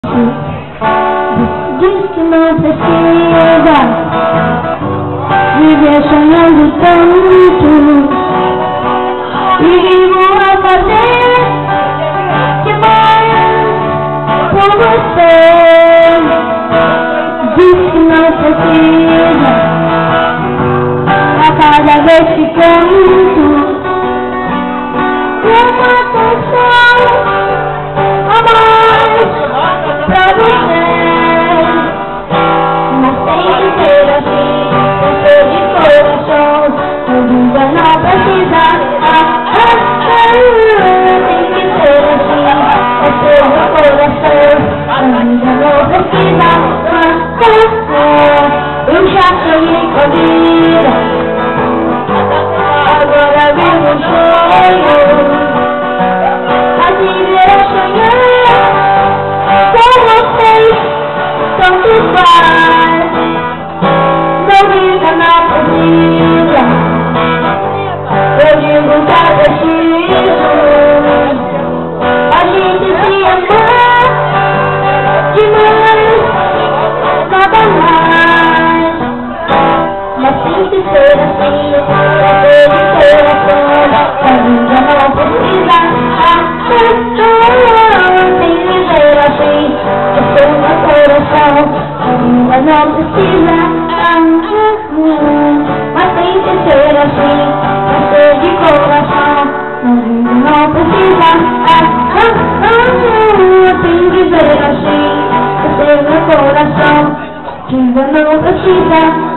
Diz que não precisa viver sonhando tanto e vou fazer demais por você. Diz que não precisa a cada vez que canto uma canção a mais pra você. Mas tem que ser assim, você de coração. A vida não precisa. Tem que ser assim, você de coração. A vida não precisa. Eu já sonhei com a vida, agora vivo um sonho. A vida é sonhar com vocês, tanto faz. Não vida não precisa, eu digo que é preciso a gente se amar demais, nada mais. Mas tem que ser assim, pra ter de coração. A vida não precisa, tem que ser assim, eu sou meu coração. A vida não precisa, mas tem que ser assim, pra ser de coração. A vida não precisa, tem que ser assim, eu sou meu coração. A vida não precisa.